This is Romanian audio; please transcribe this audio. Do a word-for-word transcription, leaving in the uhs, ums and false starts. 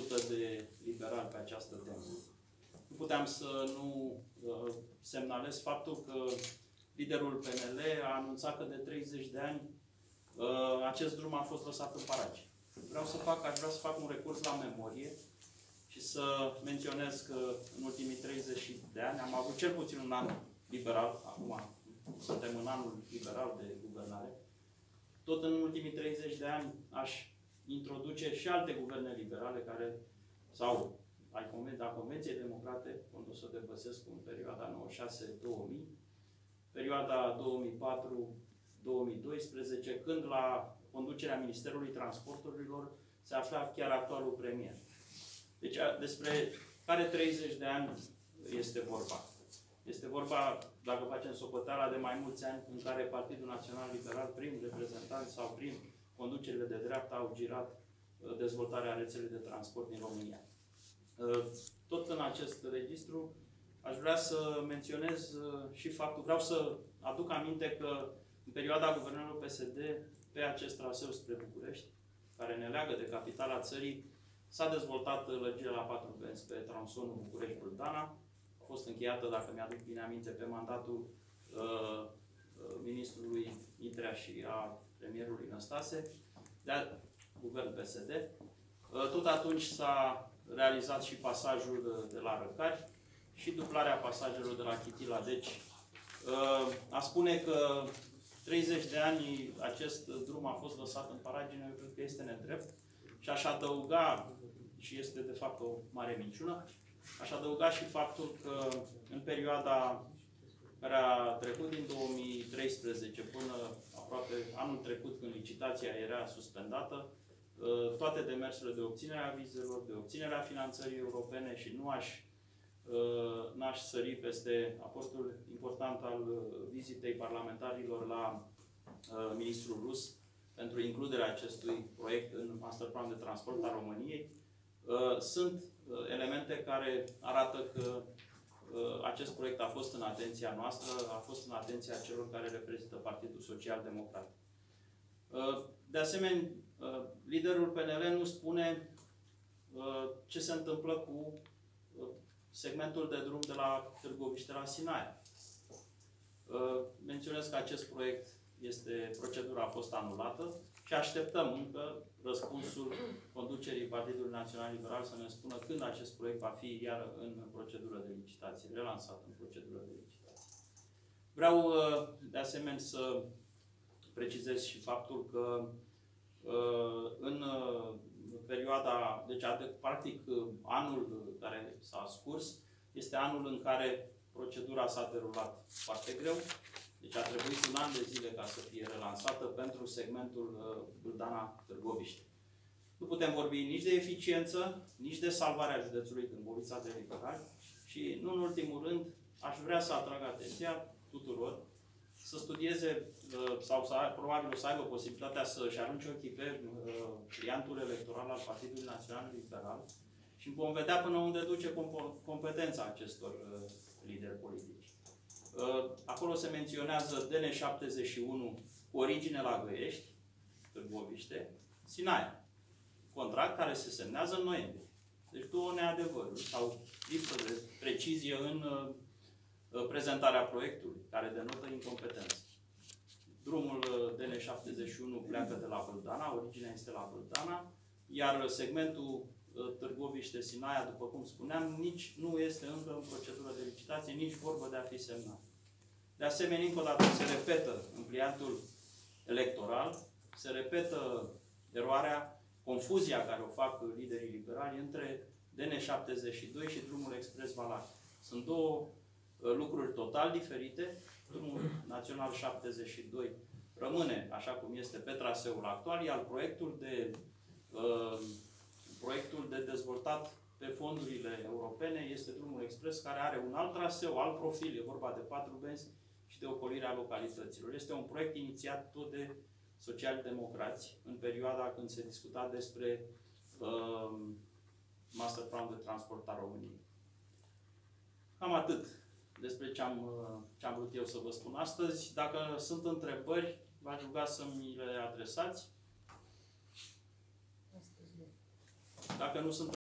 făcută de liberali pe această temă. Nu puteam să nu uh, semnalez faptul că liderul P N L a anunțat că de treizeci de ani uh, acest drum a fost lăsat în parage. Vreau să fac, aș vrea să fac un recurs la memorie și să menționez că în ultimii treizeci de ani am avut cel puțin un an liberal, acum suntem în anul liberal de guvernare. Tot în ultimii treizeci de ani aș introduce și alte guverne liberale care, sau a Convenției Democrate, condusă de Băsescu în perioada nouăzeci și șase două mii, perioada două mii patru două mii doisprezece, când la conducerea Ministerului Transporturilor se afla chiar actualul premier. Deci despre care treizeci de ani este vorba? Este vorba, dacă facem socoteala, de mai mulți ani în care Partidul Național Liberal, prin reprezentanți sau prin conducerile de dreapta, au girat dezvoltarea rețelei de transport din România. Tot în acest registru aș vrea să menționez și faptul, vreau să aduc aminte că în perioada guvernării P S D, pe acest traseu spre București, care ne leagă de capitala țării, s-a dezvoltat lărgirea la patru benzi pe tronsonul București-Bâldana. A fost încheiată, dacă mi-aduc bine aminte, pe mandatul uh, ministrului Mitrea și a premierului Năstase, de guvern P S D. Uh, tot atunci s-a realizat și pasajul de la Răcari și dublarea pasajelor de la Chitila. Deci, uh, a spune că treizeci de ani acest drum a fost lăsat în paragine, eu cred că este nedrept. Și aș adăuga, și este de fapt o mare minciună, aș adăuga și faptul că în perioada care a trecut din două mii treisprezece până aproape anul trecut, când licitația era suspendată, toate demersurile de obținere a vizelor, de obținere a finanțării europene, și nu aș, n-aș sări peste aportul important al vizitei parlamentarilor la ministrul rus pentru includerea acestui proiect în Master Plan de Transport al României. Sunt elemente care arată că acest proiect a fost în atenția noastră, a fost în atenția celor care reprezintă Partidul Social Democrat. De asemenea, liderul P N L nu spune ce se întâmplă cu segmentul de drum de la Târgoviște la Sinaia. Menționez că acest proiect este, procedura a fost anulată și așteptăm încă răspunsul conducerii Partidului Național Liberal să ne spună când acest proiect va fi iar în procedură de licitație, relansat în procedură de licitație. Vreau de asemenea să precizez și faptul că în perioada, deci practic anul care s-a scurs, este anul în care procedura s-a derulat foarte greu. Deci a trebuit un an de zile ca să fie relansată pentru segmentul Bâldana-Târgoviște. Nu putem vorbi nici de eficiență, nici de salvarea județului Târgovița de liberali și, nu în ultimul rând, aș vrea să atrag atenția tuturor să studieze sau să, probabil o să aibă posibilitatea să-și arunce ochii pe clientul electoral al Partidului Național Liberal și vom vedea până unde duce competența acestor lideri politici. Acolo se menționează D N șaptezeci și unu cu origine la Găiești, Târgoviște, Sinaia. Contract care se semnează în noiembrie. Deci două neadevăruri sau lipsă de precizie în prezentarea proiectului, care denotă incompetență. Drumul D N șaptezeci și unu pleacă de la Bâldana, originea este la Bâldana, iar segmentul Târgoviște-Sinaia, după cum spuneam, nici nu este încă în procedură de licitație, nici vorbă de a fi semnat. De asemenea, încă o dată se repetă în pliantul electoral, se repetă eroarea, confuzia care o fac liderii liberali între D N șaptezeci și doi și drumul expres Valache. Sunt două lucruri total diferite. Drumul național șaptezeci și doi rămâne așa cum este pe traseul actual, iar proiectul de, uh, proiectul de dezvoltat pe fondurile europene este drumul expres, care are un alt traseu, alt profil, e vorba de patru benzi și de ocolirea localităților. Este un proiect inițiat tot de socialdemocrați în perioada când se discuta despre uh, Master Plan de Transport al României. Cam atât despre ce am, ce am vrut eu să vă spun astăzi. Dacă sunt întrebări, v-aș ruga să mi le adresați. Dacă nu sunt